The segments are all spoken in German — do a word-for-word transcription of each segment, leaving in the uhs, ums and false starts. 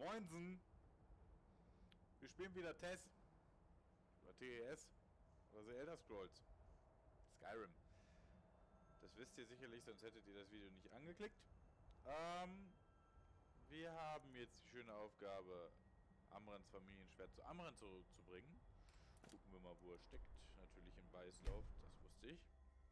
Moinsen! Wir spielen wieder T E S. Oder T E S. Oder The Elder Scrolls. Skyrim. Das wisst ihr sicherlich, sonst hättet ihr das Video nicht angeklickt. Ähm, wir haben jetzt die schöne Aufgabe, Amrans Familienschwert zu Amran zurückzubringen. Gucken wir mal, wo er steckt. Natürlich in Weißlauf, das wusste ich.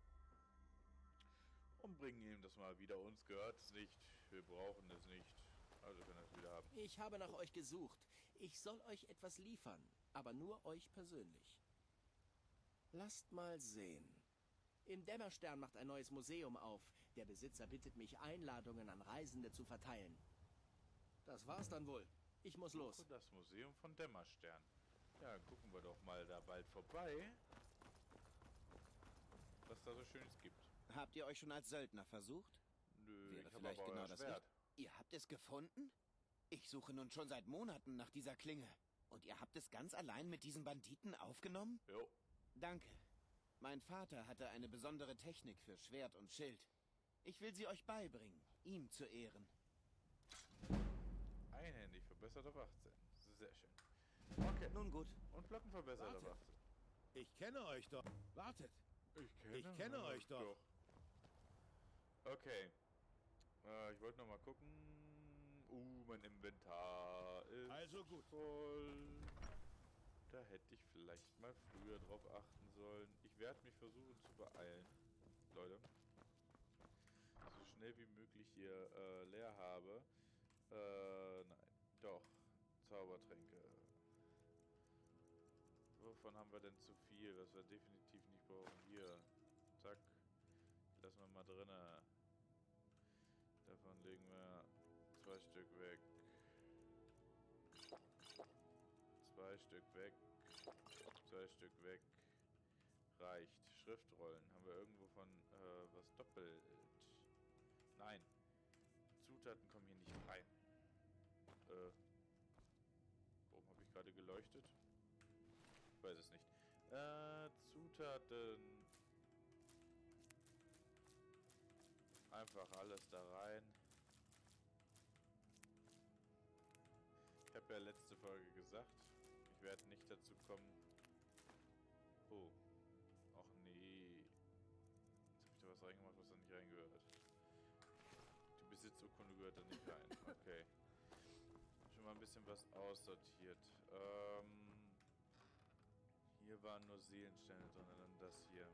Und bringen ihm das mal wieder. Uns gehört es nicht. Wir brauchen es nicht. Also können wir es wieder haben. Ich habe nach euch gesucht. Ich soll euch etwas liefern, aber nur euch persönlich. Lasst mal sehen. Im Dämmerstern macht ein neues Museum auf. Der Besitzer bittet mich, Einladungen an Reisende zu verteilen. Das war's dann wohl. Ich muss los. Das Museum von Dämmerstern. Ja, gucken wir doch mal da bald vorbei, was da so Schönes gibt. Habt ihr euch schon als Söldner versucht? Nö, Wäre ich habe vielleicht aber genau euer das Schwert. Richtige. Ihr habt es gefunden? Ich suche nun schon seit Monaten nach dieser Klinge. Und ihr habt es ganz allein mit diesen Banditen aufgenommen? Jo. Danke. Mein Vater hatte eine besondere Technik für Schwert und Schild. Ich will sie euch beibringen, ihm zu Ehren. Einhändig verbessert auf achtzehn. Sehr schön. Okay. Nun gut. Und Blocken verbessert auf achtzehn. Ich kenne euch doch. Wartet. Ich kenne, Ich kenne euch doch. Okay. Äh, ich wollte noch mal gucken. Uh, mein Inventar ist Also gut. voll. Da hätte ich vielleicht mal früher drauf achten sollen. Ich werde mich versuchen zu beeilen. Leute. So schnell wie möglich hier äh, leer habe. Äh, nein. Doch. Zaubertränke. Wovon haben wir denn zu viel, was wir definitiv nicht brauchen? Hier. Zack. Lassen wir mal drinne. Davon legen wir zwei Stück weg. Zwei Stück weg. Zwei Stück weg. Reicht. Schriftrollen. Haben wir irgendwo von äh, was doppelt? Nein. Zutaten kommen hier nicht rein. Äh. Warum habe ich gerade geleuchtet? Ich weiß es nicht. Äh, Zutaten. Einfach alles da rein. Ich habe ja letzte Folge gesagt, ich werde nicht dazu kommen. Oh. Ach nee. Jetzt habe ich da was reingemacht, was da nicht reingehört. Die Besitzurkunde gehört da nicht rein. Okay. Schon mal ein bisschen was aussortiert. Ähm, hier waren nur Seelensteine drin, dann das hier.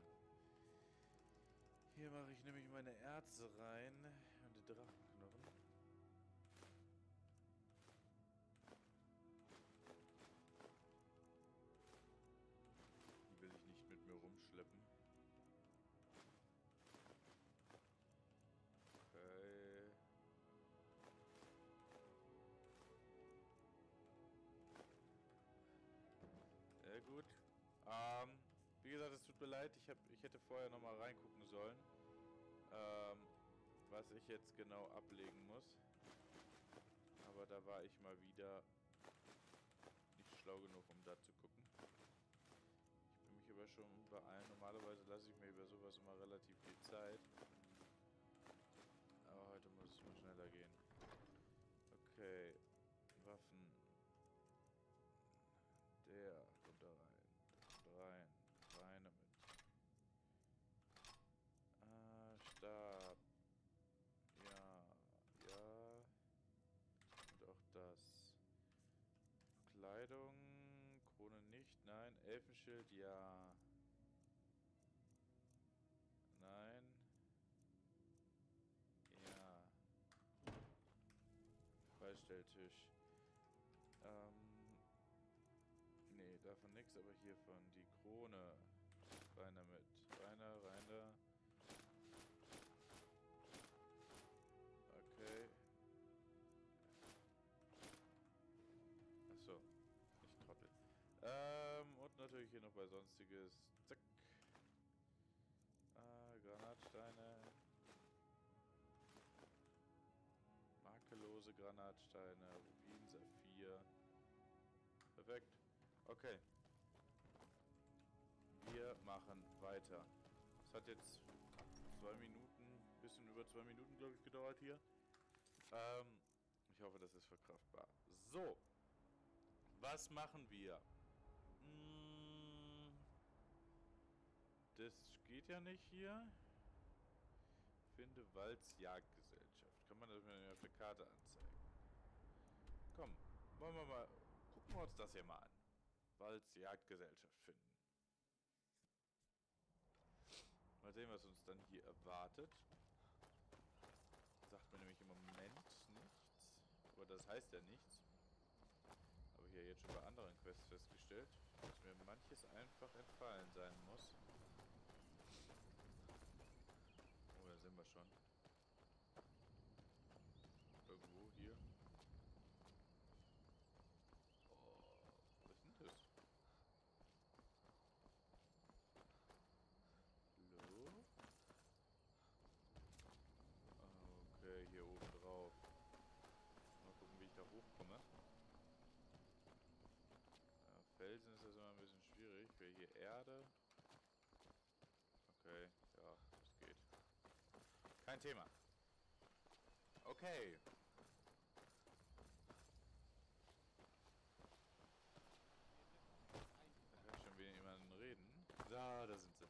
Hier mache ich nämlich meine Erze rein und die Drachenknochen. Die will ich nicht mit mir rumschleppen. Okay. Sehr gut. Ähm, wie gesagt, es tut mir leid, ich, hab, ich hätte vorher nochmal reingucken sollen, ähm, was ich jetzt genau ablegen muss. Aber da war ich mal wieder nicht schlau genug, um da zu gucken. Ich bin mich aber schon beeilen. Normalerweise lasse ich mir über sowas immer relativ viel Zeit. Aber heute muss es mal schneller gehen. Okay. Waffen. Der kommt da rein. Da kommt rein. Rein damit. Ah, Stab. Ja. Ja. Und auch das. Kleidung. Krone nicht. Nein. Elfenschild. Ja. Nein. Ja. Beistelltisch. Ähm. Nee, davon nichts, aber hiervon die Krone. Rein damit. Rein da, rein da. Okay. Achso. Ich trottel. Ähm, und natürlich hier noch bei Sonstiges. Zack. Ah, Granatsteine. Makellose Granatsteine. Rubin, Saphir. Perfekt. Okay. Wir machen weiter. Es hat jetzt zwei Minuten, bisschen über zwei Minuten, glaube ich, gedauert hier. Ähm, ich hoffe, das ist verkraftbar. So. Was machen wir? Hm, das geht ja nicht hier. Finde Walds Jagdgesellschaft. Kann man das mir auf der Karte anzeigen? Komm, wollen wir mal. Gucken wir uns das hier mal an. Walds Jagdgesellschaft finden. Mal sehen, was uns dann hier erwartet. Sagt mir nämlich im Moment nichts. Aber das heißt ja nichts. Habe ich ja jetzt schon bei anderen Quests festgestellt, dass mir manches einfach entfallen sein muss. Oh, da sind wir schon. Irgendwo hier. Oh, was ist denn das? Hallo? Okay, hier oben drauf. Mal gucken, wie ich da hochkomme. Ja, Felsen ist das immer ein bisschen schwierig. Wäre hier Erde. Okay, ja, das geht. Kein Thema. Okay. Da höre ich schon wieder jemanden reden. Da, da sind sie.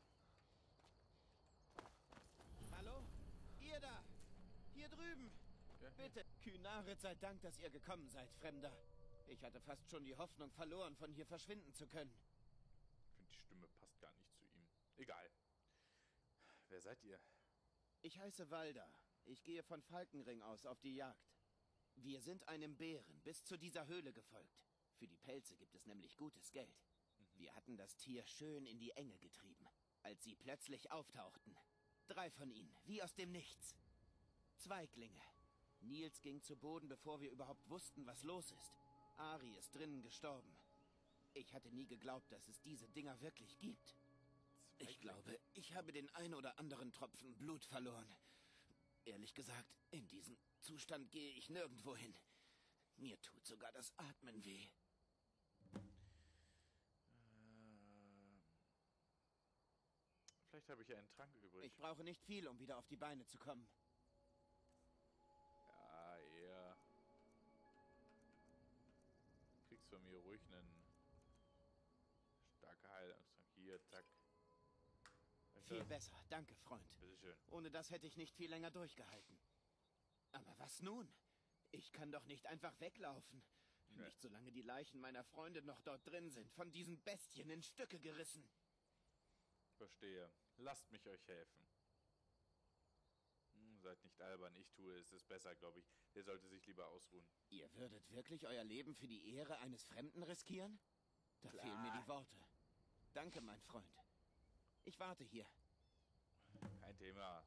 Hallo? Ihr da! Hier drüben! Ja, hier. Bitte! Kynaret sei Dank, dass ihr gekommen seid, Fremder. Ich hatte fast schon die Hoffnung verloren, von hier verschwinden zu können. Ich finde, die Stimme passt gar nicht zu ihm. Egal. Wer seid ihr? Ich heiße Walda. Ich gehe von Falkenring aus auf die Jagd. Wir sind einem Bären bis zu dieser Höhle gefolgt. Für die Pelze gibt es nämlich gutes Geld. Wir hatten das Tier schön in die Enge getrieben, als sie plötzlich auftauchten. Drei von ihnen, wie aus dem Nichts. Zweiglinge. Nils ging zu Boden, bevor wir überhaupt wussten, was los ist. Ari ist drinnen gestorben. Ich hatte nie geglaubt, dass es diese Dinger wirklich gibt. Ich glaube, ich habe den ein oder anderen Tropfen Blut verloren. Ehrlich gesagt, in diesem Zustand gehe ich nirgendwo hin. Mir tut sogar das Atmen weh. Ähm, vielleicht habe ich ja einen Trank übrig. Ich brauche nicht viel, um wieder auf die Beine zu kommen. Ja, eher. Kriegst von mir ruhig einen starke Heilungstrank. Hier, zack. Viel besser, danke, Freund. Bitteschön. Ohne das hätte ich nicht viel länger durchgehalten. Aber was nun? Ich kann doch nicht einfach weglaufen. Nee. Nicht solange die Leichen meiner Freunde noch dort drin sind, von diesen Bestien in Stücke gerissen. Verstehe. Lasst mich euch helfen. Hm, seid nicht albern, ich tue es. Ist besser, glaube ich. Der sollte sich lieber ausruhen. Ihr würdet wirklich euer Leben für die Ehre eines Fremden riskieren? Da Klar. fehlen mir die Worte. Danke, mein Freund. Ich warte hier. Kein Thema.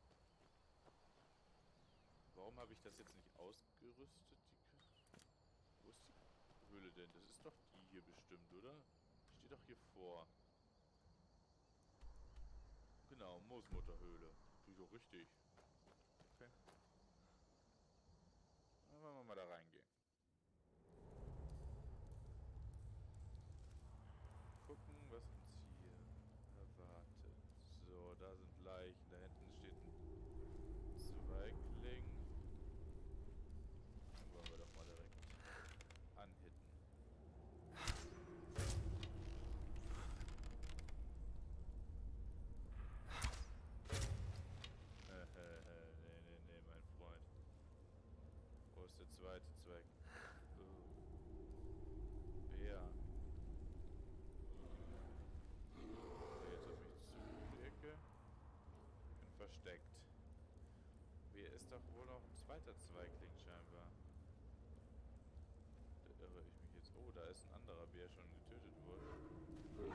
Warum habe ich das jetzt nicht ausgerüstet? Die Wo ist die Höhle denn? Das ist doch die hier bestimmt, oder? Steht doch hier vor. Genau, Moosmutterhöhle. Tue ich auch richtig. Okay. Dann wollen wir mal da reingehen. Gucken, was uns hier erwartet. So, da sind Leichen. Da hinten steht ein Zweigling. Dann wollen wir doch mal direkt anhitten. nee, nee, nee, mein Freund. Wo ist der zweite Zweig? Oh. Bär. Okay, jetzt auf mich zu, um die Ecke. Bin versteckt. Hier ist doch wohl noch ein zweiter Zweigling scheinbar. Da irre ich mich jetzt. Oh, da ist ein anderer Bär schon getötet worden.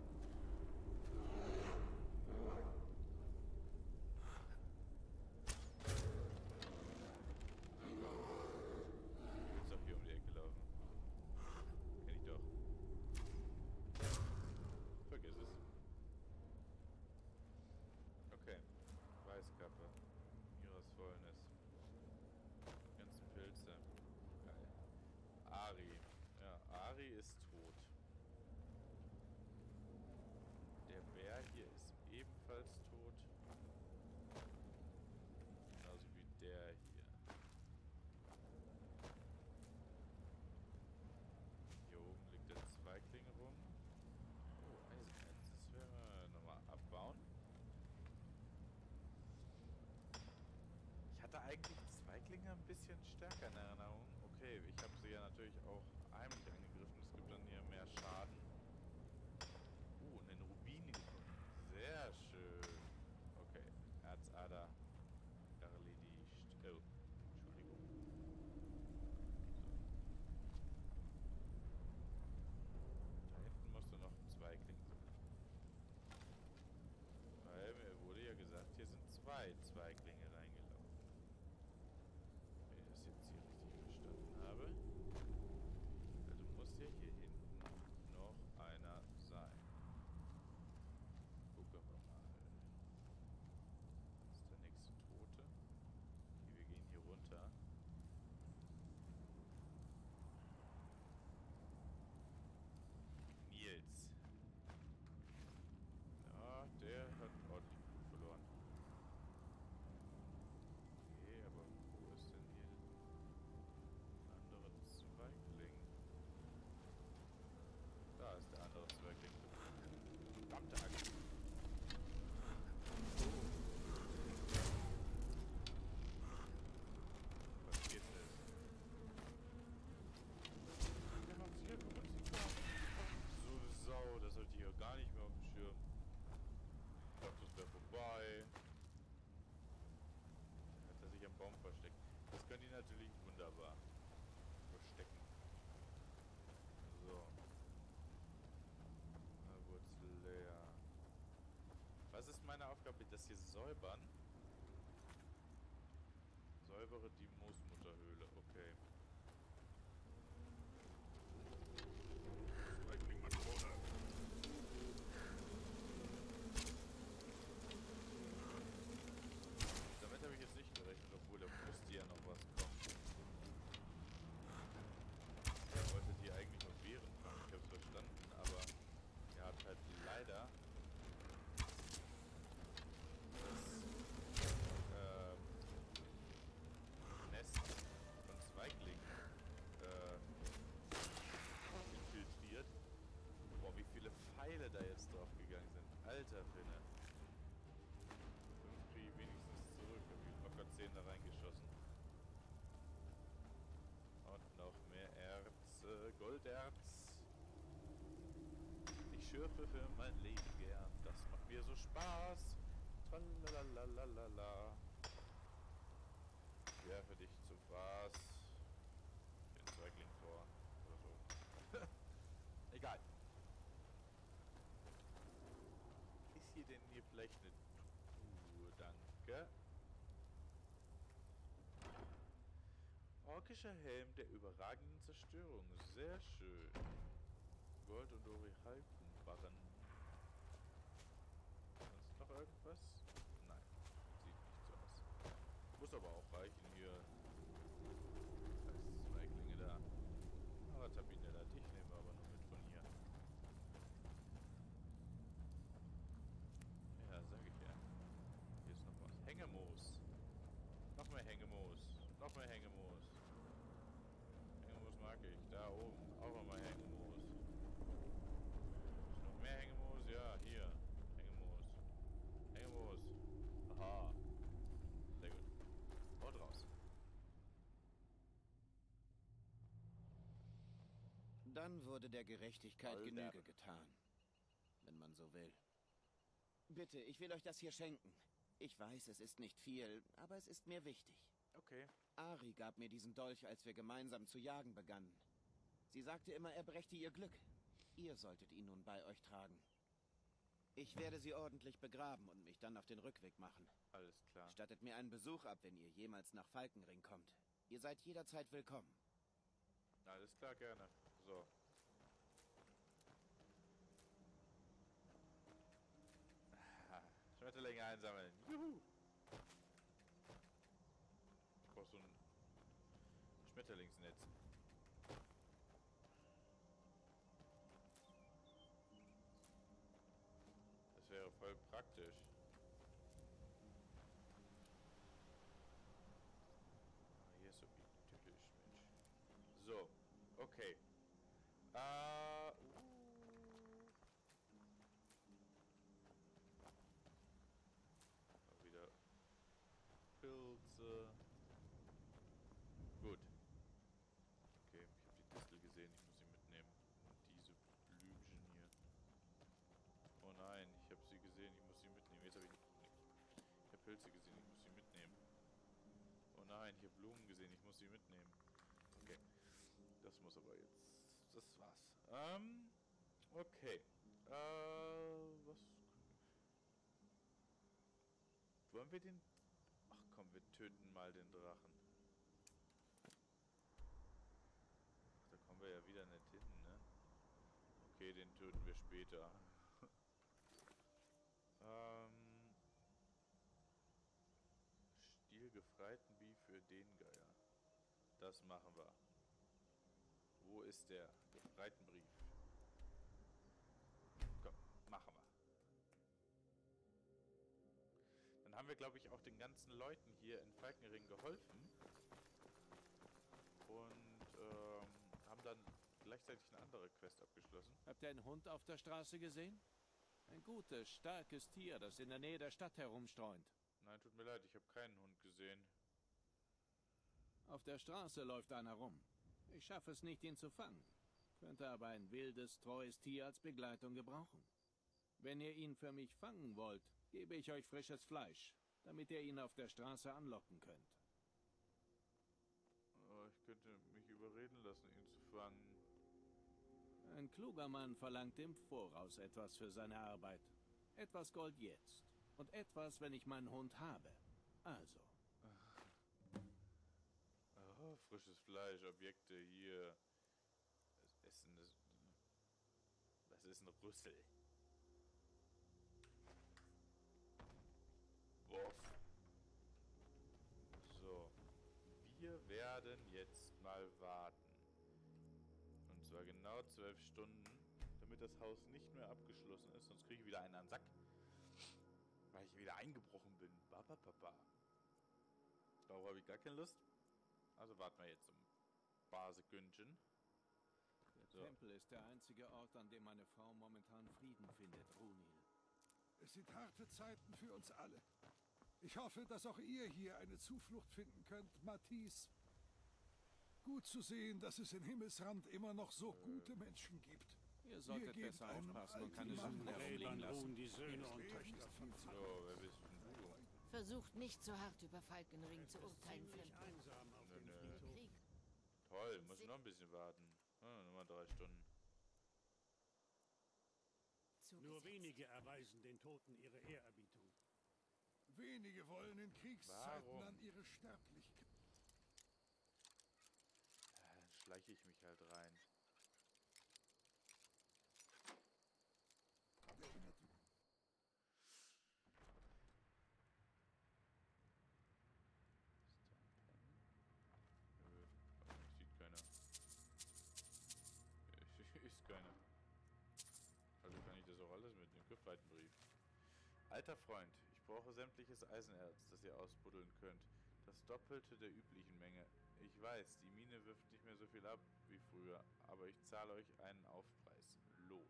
Ist doch hier um die Ecke laufen. Kenn ich doch. Vergiss es. Okay. Weißkappe. Ihres Fäulnis. Ganzen Pilze. Geil. Ari. Ja, Ari ist tot. Der Bär hier ist ebenfalls tot. Genauso wie der hier. Zweiglinge ein bisschen stärker in Erinnerung. Okay, ich habe sie ja natürlich auch heimlich angegriffen. Es gibt dann hier mehr Schaden. Uh, einen Rubin gefunden. Sehr schön. Okay, Erzader erledigt. Oh, Entschuldigung. So. Da hinten musste noch ein Zweigling sein. Weil mir wurde ja gesagt, hier sind zwei Zweiglinge reingelaufen. Wenn ich das jetzt hier richtig verstanden habe. Also muss ja hier hinten noch einer sein. Gucken wir mal. Das ist der nächste Tote. Okay, wir gehen hier runter. Nils. Ja, der hat ordentlich Blut verloren. Okay, aber wo ist denn hier ein anderer Zweigling? Da ist der andere Zweigling. Verdammte Axt. Was geht denn? Der macht hier, guck mal, sieht da. So eine Sau, das hatte ich ja gar nicht mehr auf dem Schirm. Ich dachte, das wäre vorbei. Da hat er sich am Baum versteckt. Das können die natürlich wunderbar verstecken. So. Na, Wurzel leer. Was ist meine Aufgabe? Das hier säubern? Säubere die Moosmutterhöhle. Okay. Zweigling-Matrone. Damit habe ich jetzt nicht gerechnet, obwohl da musste ja noch was kommen. Er wollte die eigentlich noch Beeren fangen, ich habe es verstanden, aber er hat halt leider das ähm, Nest von Zweiglingen äh, infiltriert. Boah, wie viele Pfeile da jetzt drauf gegangen sind. Alter Finne. Fünf kriege ich wenigstens zurück. Habe ich locker zehn da reingeschossen. Und noch mehr Erz. Äh, Golderz. Ich schürfe für mein Leben gern. Das macht mir so Spaß. Tralalalala. Ich werfe dich zu Fraß. Den Zweigling vor. Oder so. Egal. Ist hier denn hier vielleicht eine Truhe? Danke. Orkischer Helm der überragenden Zerstörung. Sehr schön. Gold- und Orichalkum-Barren. Sonst noch irgendwas? Nein. Sieht nicht so aus. Muss aber auch reichen hier. Als Zweiglinge da. Aber Tabinella, dich nehmen wir aber nur mit von hier. Ja, sag ich ja. Hier ist noch was. Hängemoos. Noch mehr Hängemoos. Noch mehr Hängemoos. Hängemoos mag ich. Da oben. Auch nochmal Hängemoos. Ist noch mehr Hängemoos? Ja, hier. Hängemoos. Hängemoos. Aha. Sehr gut. Und raus. Dann wurde der Gerechtigkeit Alter. Genüge getan. Wenn man so will. Bitte, ich will euch das hier schenken. Ich weiß, es ist nicht viel, aber es ist mir wichtig. Okay. Ari gab mir diesen Dolch, als wir gemeinsam zu jagen begannen. Sie sagte immer, er brächte ihr Glück. Ihr solltet ihn nun bei euch tragen. Ich werde sie ordentlich begraben und mich dann auf den Rückweg machen. Alles klar. Stattet mir einen Besuch ab, wenn ihr jemals nach Falkenring kommt. Ihr seid jederzeit willkommen. Alles klar, gerne. So. Schmetterlinge einsammeln. Juhu! Ich brauch so ein Schmetterlingsnetz. Das wäre voll praktisch. Ah, hier ist so idyllisch, Mensch. So, okay. Äh, uh. Mal wieder Pilze. Pilze gesehen, ich muss sie mitnehmen. Oh nein, ich habe Blumen gesehen, ich muss sie mitnehmen. Okay. Das muss aber jetzt... Das war's. Ähm... Okay. Äh... Was... Wollen wir den... Ach komm, wir töten mal den Drachen. Ach, da kommen wir ja wieder nicht hin, ne? Okay, den töten wir später. ähm... Stiel gefreiten wie für den Geier. Das machen wir. Wo ist der Gefreitenbrief? Komm, machen wir. Dann haben wir, glaube ich, auch den ganzen Leuten hier in Falkenring geholfen. Und ähm, haben dann gleichzeitig eine andere Quest abgeschlossen. Habt ihr einen Hund auf der Straße gesehen? Ein gutes, starkes Tier, das in der Nähe der Stadt herumstreunt. Nein, tut mir leid, ich habe keinen Hund gesehen. Auf der Straße läuft einer rum. Ich schaffe es nicht, ihn zu fangen. Könnte aber ein wildes, treues Tier als Begleitung gebrauchen. Wenn ihr ihn für mich fangen wollt, gebe ich euch frisches Fleisch, damit ihr ihn auf der Straße anlocken könnt. Oh, ich könnte mich überreden lassen, ihn zu fangen. Ein kluger Mann verlangt im Voraus etwas für seine Arbeit. Etwas Gold jetzt. Und etwas, wenn ich meinen Hund habe. Also. Oh, frisches Fleisch, Objekte hier. Das Essen ist... Was ist ein Rüssel? Wuff. So. Wir werden jetzt mal warten. Und zwar genau zwölf Stunden, damit das Haus nicht mehr abgeschlossen ist. Sonst kriege ich wieder einen an den Sack. Weil ich wieder eingebrochen bin. Papa, Papa. Darauf habe ich gar keine Lust. Also warten wir jetzt ein paar Sekündchen. Der So. Tempel ist der einzige Ort, an dem meine Frau momentan Frieden findet, Runil. Es sind harte Zeiten für uns alle. Ich hoffe, dass auch ihr hier eine Zuflucht finden könnt, Matisse. Gut zu sehen, dass es in Himmelsrand immer noch so gute Menschen gibt. Ihr solltet gebt besser einem aufpassen und alten keine Mann Sünden herumliegen lassen. die Söhne und Töchter von So, wer bist denn du? Versucht nicht so hart über Falkenring zu urteilen, Fremden. einsam auf Nö, dem nö. Friedhof. Krieg Toll, muss noch ein bisschen warten. Ah, nur mal drei Stunden. zugesetzt. Nur wenige erweisen den Toten ihre Ehrerbietung. Wenige wollen in Kriegszeiten Warum? an ihre Sterblichkeit. Ja, dann schleiche ich mich halt rein. erinnert. Nö, sieht keiner. Ist keiner. Also kann ich das auch alles mit dem Gefreitenbrief. Alter Freund, ich brauche sämtliches Eisenerz, das ihr ausbuddeln könnt. Das Doppelte der üblichen Menge. Ich weiß, die Mine wirft nicht mehr so viel ab wie früher, aber ich zahle euch einen Aufpreis. Lot.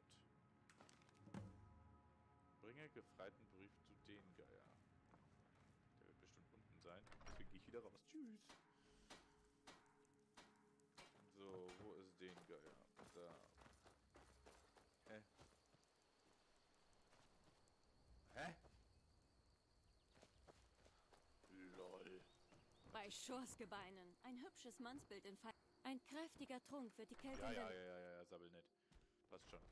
Bringe Gefreitenbrief zu den Geier. Der wird bestimmt unten sein. Deswegen gehe ich wieder raus. Tschüss. So, wo ist den Geier? Da. Hä? Hä? Lol. Bei Schorsgebeinen. Ein hübsches Mannsbild in Fall. Ein kräftiger Trunk wird die Kälte Ja, in ja, der... ja, ja, ja, sabbel nicht. Passt schon.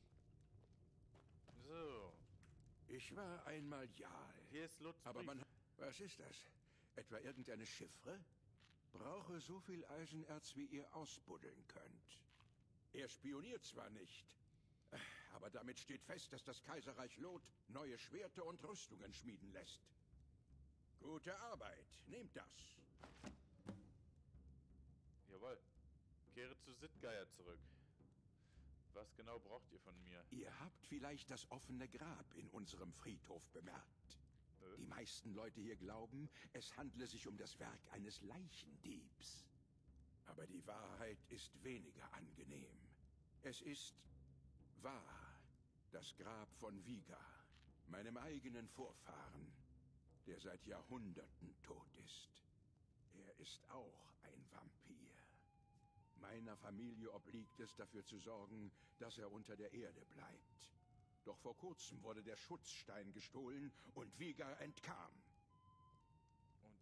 So. Ich war einmal Jarl. Hier ist Lutz. Aber Brief. man... Was ist das? Etwa irgendeine Chiffre? Brauche so viel Eisenerz, wie ihr ausbuddeln könnt. Er spioniert zwar nicht, aber damit steht fest, dass das Kaiserreich Lot neue Schwerter und Rüstungen schmieden lässt. Gute Arbeit. Nehmt das. Jawohl. Kehre zu Sittgeier zurück. Was genau braucht ihr von mir? Ihr habt vielleicht das offene Grab in unserem Friedhof bemerkt. Äh? Die meisten Leute hier glauben, es handle sich um das Werk eines Leichendiebs. Aber die Wahrheit ist weniger angenehm. Es ist wahr. Das Grab von Vigar, meinem eigenen Vorfahren, der seit Jahrhunderten tot ist. Er ist auch ein Vampir. Meiner Familie obliegt es, dafür zu sorgen, dass er unter der Erde bleibt. Doch vor kurzem wurde der Schutzstein gestohlen und Vigar entkam.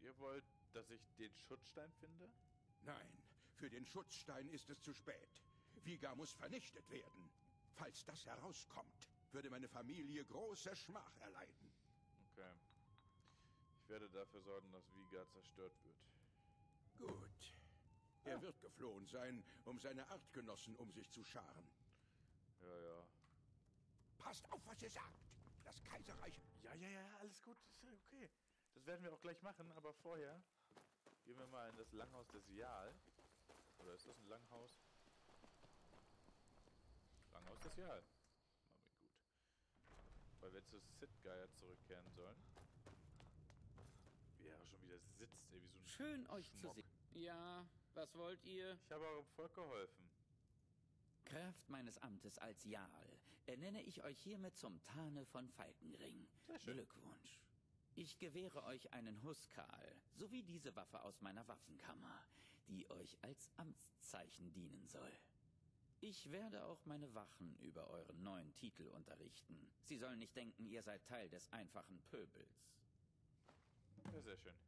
Ihr wollt, dass ich den Schutzstein finde? Nein, für den Schutzstein ist es zu spät. Viga muss vernichtet werden. Falls das herauskommt, würde meine Familie große Schmach erleiden. Okay. Ich werde dafür sorgen, dass Viga zerstört wird. Gut. Er wird geflohen sein, um seine Artgenossen um sich zu scharen. Ja, ja. Passt auf, was ihr sagt. Das Kaiserreich... Ja, ja, ja, alles gut. Ist ja okay. Das werden wir auch gleich machen, aber vorher gehen wir mal in das Langhaus des Jarl. Oder ist das ein Langhaus? Langhaus des Jarl. Machen wir gut. Weil wir zu Sitgeier zurückkehren sollen. Wie er schon wieder sitzt, ey, wie so ein Schön, euch zu Schmock. sehen. Ja, was wollt ihr? Ich habe eurem Volk geholfen. Kraft meines Amtes als Jarl ernenne ich euch hiermit zum Tane von Falkenring. Sehr schön. Glückwunsch. Ich gewähre euch einen Huskal sowie diese Waffe aus meiner Waffenkammer, die euch als Amtszeichen dienen soll. Ich werde auch meine Wachen über euren neuen Titel unterrichten. Sie sollen nicht denken, ihr seid Teil des einfachen Pöbels. Ja, sehr schön.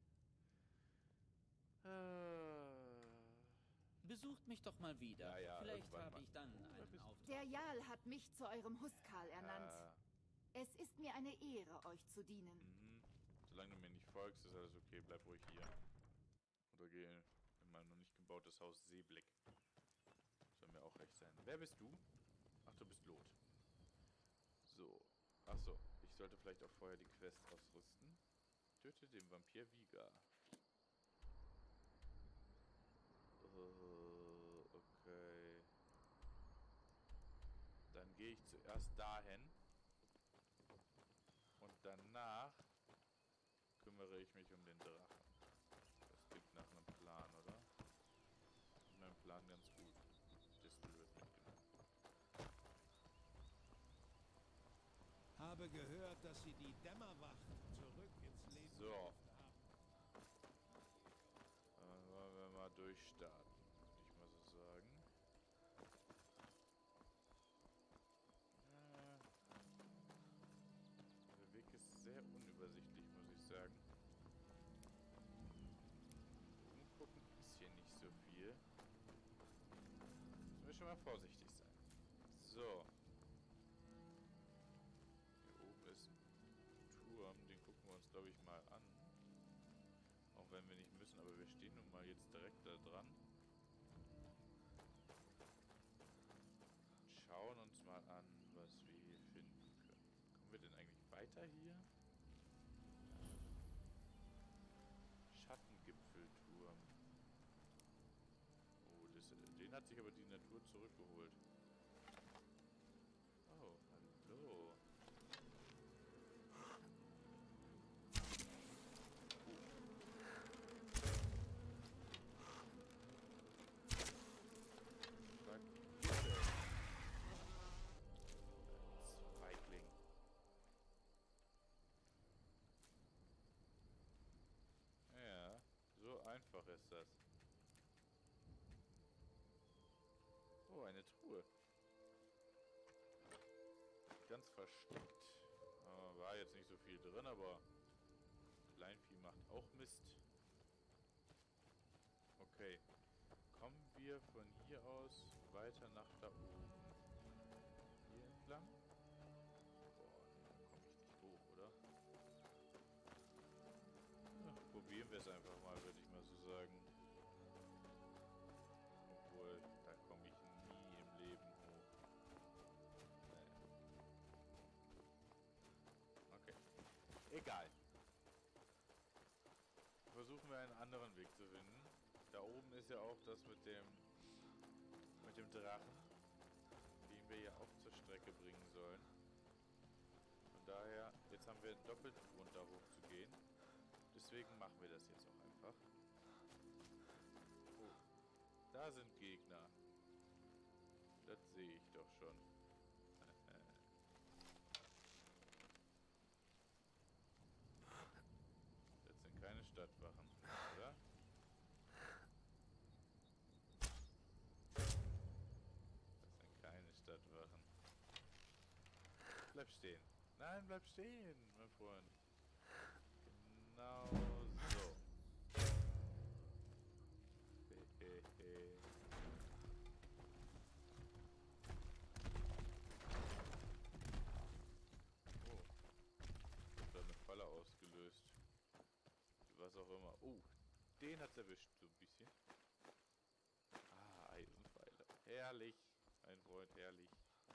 Äh... Besucht mich doch mal wieder. Ja, ja, Vielleicht irgendwann habe mal. ich dann einen Auftrag. Der Jarl hat mich zu eurem Huskal ernannt. Äh, Es ist mir eine Ehre, euch zu dienen. mhm. Solange du mir nicht folgst, ist alles okay. Bleib ruhig hier. Oder geh in mein noch nicht gebautes Haus Seeblick. Soll mir auch recht sein. Wer bist du? Ach, du bist Lot. So. Ach so. Ich sollte vielleicht auch vorher die Quest ausrüsten. Töte den Vampir Viga. Uh, okay. Dann gehe ich zuerst dahin. Und danach kümmere ich mich um den Drachen. Das klingt nach einem Plan, oder? Mein Plan ganz gut. Distel wird mitgenommen. Habe gehört, dass Sie die Dämmerwacht zurück ins Leben So. gerufen haben. Dann wollen wir mal durchstarten, würde ich mal so sagen. Äh, Der Weg ist sehr unübersichtlich, muss ich sagen. Umgucken ist hier nicht so viel. Müssen wir schon mal vorsichtig sein. So. Hier oben ist ein Turm, den gucken wir uns, glaube ich, mal an. Auch wenn wir nicht müssen, aber wir stehen nun mal jetzt direkt da dran. Schauen uns mal an, was wir hier finden können. Kommen wir denn eigentlich weiter hier? Schattengipfelturm. Oh, das, den hat sich aber die Natur zurückgeholt. Oh, hallo. Feigling. Ja, so einfach ist das. Oh, eine Truhe. Ganz versteckt. Äh, war jetzt nicht so viel drin, aber Kleinvieh macht auch Mist. Okay. Kommen wir von hier aus weiter nach da oben. Hier entlang? Boah, nee, da komme ich nicht hoch, oder? Ach, probieren wir es einfach mal, würde ich mal so sagen. Obwohl, da komme ich nie im Leben hoch. Nee. Okay. Egal. Versuchen wir einen anderen Weg zu finden. Da oben ist ja auch das mit dem mit dem Drachen, den wir ja auch zur Strecke bringen sollen. Von daher, jetzt haben wir einen doppelten Grund, da hoch zu gehen. Deswegen machen wir das jetzt auch einfach. Oh, da sind Gegner. Das sehe ich doch schon. Das sind keine Stadtwachen, oder? Stadtwachen. Bleib stehen. Nein, bleib stehen, mein Freund. Genau so. was auch immer. Oh, den hat's erwischt, so ein bisschen. Ah, Eisenpfeile. Herrlich, mein Freund, herrlich.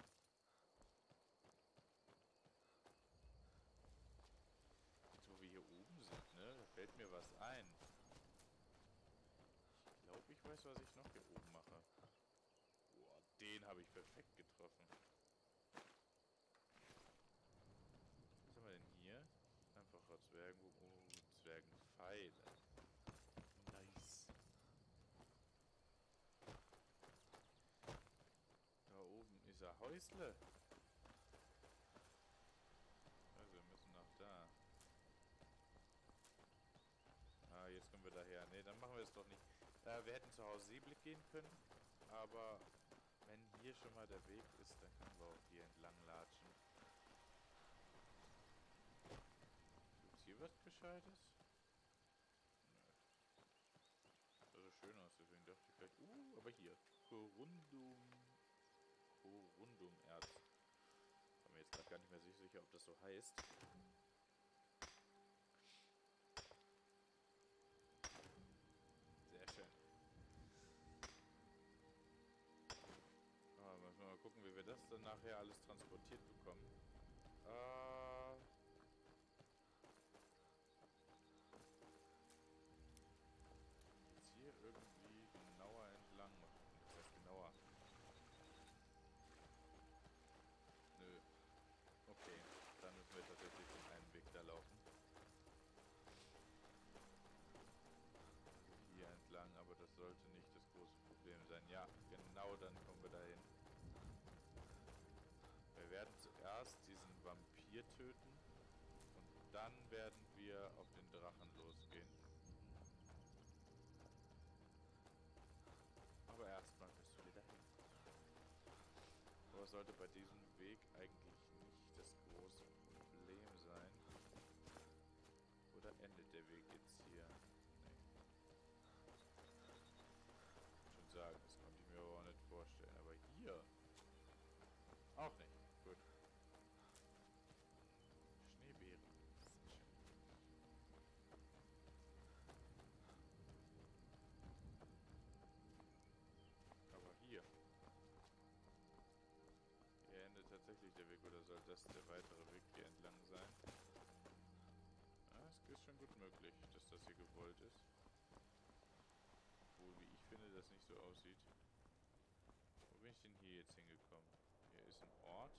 Jetzt, wo wir hier oben sind, ne, da fällt mir was ein. Ich glaube, ich weiß, was ich noch hier oben mache. Boah, den habe ich perfekt getroffen. Was haben wir denn hier? Einfacher Zwergen... Oh, Zwergenpfeile. Nice. Da oben ist ein Häusle. Also, wir müssen nach da. Ah, jetzt kommen wir daher. Ne, dann machen wir es doch nicht. Äh, wir hätten zu Hause Seeblick gehen können, aber wenn hier schon mal der Weg ist, dann können wir auch hier entlang latschen. Gibt's hier was Gescheites? Nö. Sah so schön aus, deswegen dachte ich vielleicht... Uh, aber hier. Corundum... Corundum-Erz. Bin mir jetzt gerade gar nicht mehr so sicher, ob das so heißt. Sehr schön. Ah, müssen wir mal gucken, wie wir das dann nachher alles transportiert bekommen. Äh... Jetzt hier irgendwie genauer entlang. Das heißt genauer. Nö. Okay, dann müssen wir tatsächlich den einen Weg da laufen. Hier entlang, aber das sollte nicht das große Problem sein. Ja, genau, dann kommen wir dahin. Wir werden zuerst diesen Vampir töten und dann werden wir auf den Drachen losgehen. Aber erstmal müssen wir dahin. Aber es sollte bei diesem Weg eigentlich nicht das große Problem sein. Oder endet der Weg jetzt hier? Nee. Schon sagen, das konnte ich mir aber auch nicht vorstellen. Aber hier auch nicht. Gut. Schneebeeren. Sehr schön. Aber hier. Hier endet tatsächlich der Weg, oder soll das der weitere Weg hier entlang sein? Ja, es ist schon gut möglich, dass das hier gewollt ist. Obwohl, wie ich finde, das nicht so aussieht. Wo bin ich denn hier jetzt hingekommen? Hier ist ein Ort.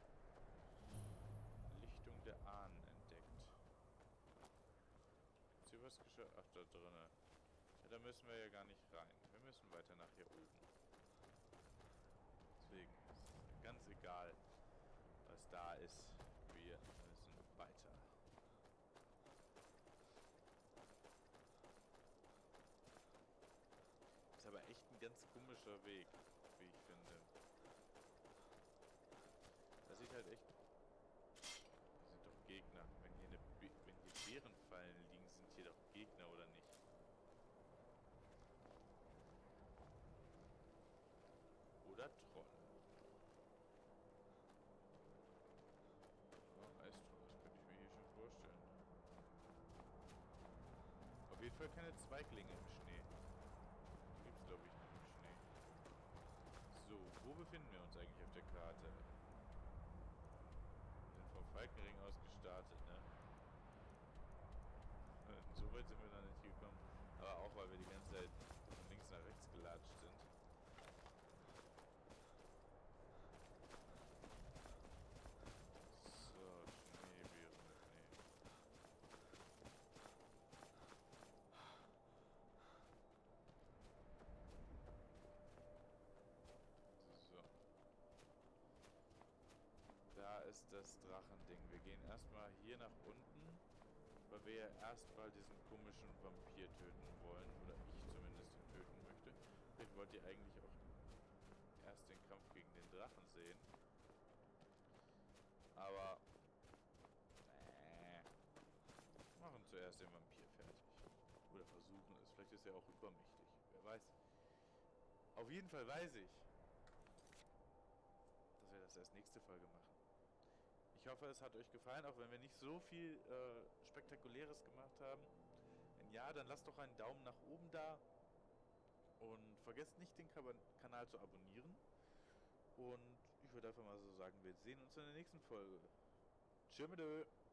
Lichtung der Ahnen entdeckt. Ist hier was geschah? Ach, da drinnen. Ja, da müssen wir ja gar nicht rein. Wir müssen weiter nach hier oben. Deswegen ist ganz egal, was da ist. Wir müssen weiter. Ist aber echt ein ganz komischer Weg, wie ich finde. Das sieht halt echt... Das sind doch Gegner. Wenn hier, eine Be wenn hier Bärenfallen liegen, sind hier doch Gegner, oder nicht? Oder Troll. Oh, Eistroll, das könnte ich mir hier schon vorstellen. Auf jeden Fall keine Zweiglinge im Schnee. Die gibt es, glaube ich, nicht im Schnee. So, wo befinden wir uns eigentlich auf der Karte? Wir sind vom Falkenring aus gestartet, ne? So weit sind wir noch nicht gekommen. Aber auch, weil wir die ganze Zeit von links nach rechts gelatscht sind. So, Schneebeeren mitnehmen. So. Da ist das Drachending. Wir gehen erstmal hier nach unten, weil wir ja erstmal diesen komischen Vampir töten wollen. Oder ich zumindest ihn töten möchte. Ich wollte eigentlich auch erst den Kampf gegen den Drachen sehen. Aber... Nee. Machen zuerst den Vampir fertig. Oder versuchen es. Vielleicht ist er auch übermächtig. Wer weiß. Auf jeden Fall weiß ich, dass wir das erst nächste Folge machen. Ich hoffe, es hat euch gefallen, auch wenn wir nicht so viel äh, Spektakuläres gemacht haben. Wenn ja, dann lasst doch einen Daumen nach oben da. Und vergesst nicht, den Ka- Kanal zu abonnieren. Und ich würde einfach mal so sagen, wir sehen uns in der nächsten Folge. Tschüss.